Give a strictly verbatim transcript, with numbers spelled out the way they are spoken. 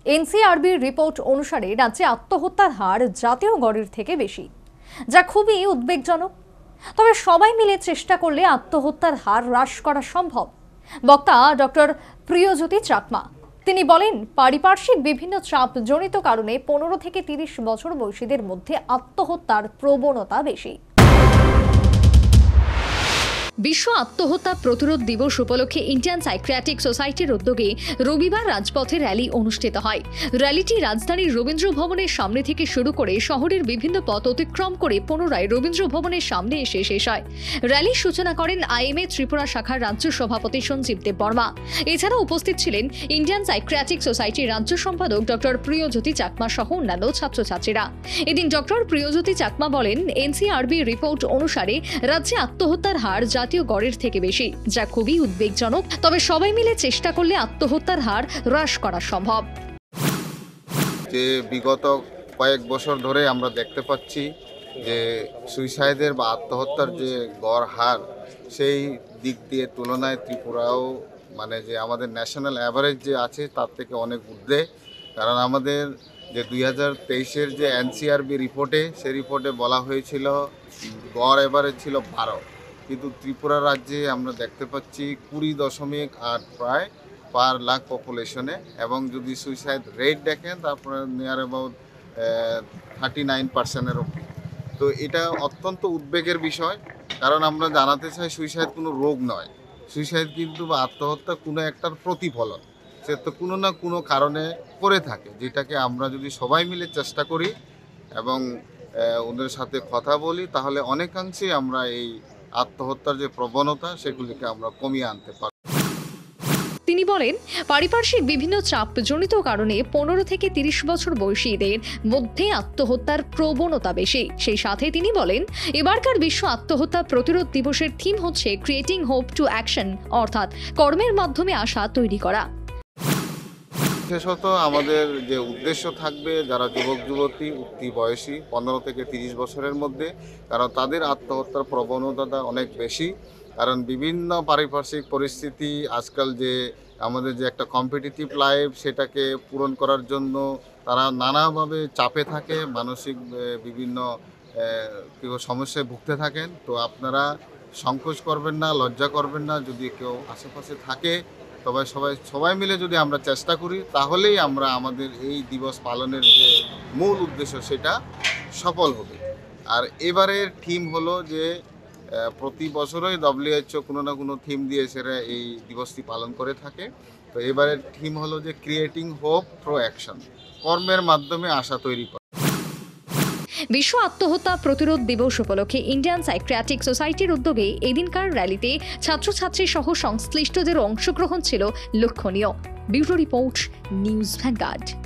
এনসিআরবির report অনুসারে রাজ্যে আত্মহত্যার হার জাতীয় গড়ের থেকে বেশি, যা খুবই উদ্বেগজনক। তবে সবাই মিলে চেষ্টা করলে আত্মহত্যার হার হ্রাস করা সম্ভব। বক্তা ডক্টর প্রিয়জ্যোতি চাকমা তিনি বলেন, পারিপার্শ্বিক বিভিন্ন চাপজনিত কারণে পনেরো থেকে তিরিশ বছর বয়সীদের মধ্যে আত্মহত্যার প্রবণতা বেশি। বিশ্ব আত্মহত্যা প্রতিরোধ দিবস উপলক্ষে ইন্ডিয়ান সাইকিয়াট্রিক সোসাইটির উদ্যোগে রবিবার রাজপথে র্যালি অনুষ্ঠিত হয়। র্যালিটি রাজধানীর রবীন্দ্র ভবনের সামনে থেকে শুরু করে শহরের বিভিন্ন পথ অতিক্রম করে পুনরায় রবীন্দ্র ভবনের সামনে এসে শেষ হয়। র্যালির সূচনা করেন আইএমএ ত্রিপুরা শাখার রাজ্য সভাপতি সঞ্জীব দেব বর্মা। এছাড়া উপস্থিত ছিলেন ইন্ডিয়ান সাইকিয়াট্রিক সোসাইটির রাজ্য সম্পাদক ডক্টর প্রিয়জ্যোতি চাকমা সহ অন্যান্য ছাত্রছাত্রীরা। এদিন ডক্টর প্রিয়জ্যোতি চাকমা বলেন, এনসিআরবি রিপোর্ট অনুসারে রাজ্যে আত্মহত্যার হার জাতীয় গড়ের থেকে বেশি, যা খুবই উদ্বেগজনক। তবে সবাই মিলে চেষ্টা করলে আত্মহত্যার হার হ্রাস করা সম্ভব। যে বিগত কয়েক বছর ধরে আমরা দেখতে পাচ্ছি যে সুইসাইডের বা আত্মহত্যার যে গড় হার, সেই দিক দিয়ে তুলনায় ত্রিপুরাও মানে যে আমাদের ন্যাশনাল অ্যাভারেজ যে আছে তার থেকে অনেক ঊর্ধ্বে। কারণ আমাদের যে দুই হাজার তেইশের যে এনসিআরবি রিপোর্টে সে রিপোর্টে বলা হয়েছিল গড় অ্যাভারেজ ছিল বারো, কিন্তু ত্রিপুরা রাজ্যে আমরা দেখতে পাচ্ছি কুড়ি দশমিক আট প্রায় পার লাখ পপুলেশনে, এবং যদি সুইসাইড রেট দেখেন তারপরে নিয়ার অ্যাবাউট থার্টি নাইন পার্সেন্টের ওপর। তো এটা অত্যন্ত উদ্বেগের বিষয়, কারণ আমরা জানাতে চাই সুইসাইড কোনো রোগ নয়। সুইসাইড কিন্তু বা আত্মহত্যা কোনো একটার প্রতিফলন, সে তো কোনো না কোনো কারণে করে থাকে, যেটাকে আমরা যদি সবাই মিলে চেষ্টা করি এবং ওদের সাথে কথা বলি, তাহলে অনেকাংশেই আমরা এই আত্মহত্যার যে প্রবণতা সেগুলিকে আমরা কমিয়ে আনতে পারি। তিনি বলেন, পারিপার্শ্বিক বিভিন্ন চাপজনিত কারণে পনেরো থেকে তিরিশ বছর বয়সীদের মধ্যে আত্মহত্যার প্রবণতা বেশি। সেই সাথে তিনি বলেন, এবারকার বিশ্ব আত্মহত্যা প্রতিরোধ দিবসের থিম হচ্ছে ক্রিয়েটিং হোপ টু অ্যাকশন, অর্থাৎ কর্মের মাধ্যমে আশা তৈরি করা। বিশেষত আমাদের যে উদ্দেশ্য থাকবে যারা যুবক যুবতী উঠতি বয়সী পনেরো থেকে তিরিশ বছরের মধ্যে, কারণ তাদের আত্মহত্যার প্রবণতাটা অনেক বেশি। কারণ বিভিন্ন পারিপার্শ্বিক পরিস্থিতি, আজকাল যে আমাদের যে একটা কম্পিটিটিভ লাইফ, সেটাকে পূরণ করার জন্য তারা নানাভাবে চাপে থাকে, মানসিক বিভিন্ন সমস্যায় ভুগতে থাকেন। তো আপনারা সংকোচ করবেন না, লজ্জা করবেন না, যদি কেউ আশেপাশে থাকে তবে সবাই সবাই মিলে যদি আমরা চেষ্টা করি, তাহলেই আমরা আমাদের এই দিবস পালনের যে মূল উদ্দেশ্য সেটা সফল হবে। আর এবারের থিম হলো যে প্রতি বছরই ডব্লিউএইচও কোনো না কোনো থিম দিয়ে সেরা এই দিবসটি পালন করে থাকে। তো এবারের থিম হলো যে ক্রিয়েটিং হোপ থ্রু অ্যাকশন, কর্মের মাধ্যমে আশা তৈরি করা। বিশ্ব আত্মহত্যা প্রতিরোধ দিবস উপলক্ষে ইন্ডিয়ান সাইকিয়াট্রিক সোসাইটির উদ্যোগে এদিনকার র্যালিতে ছাত্রছাত্রী সহ সংশ্লিষ্টদের অংশগ্রহণ ছিল লক্ষণীয়। Bureau report, news vanguard.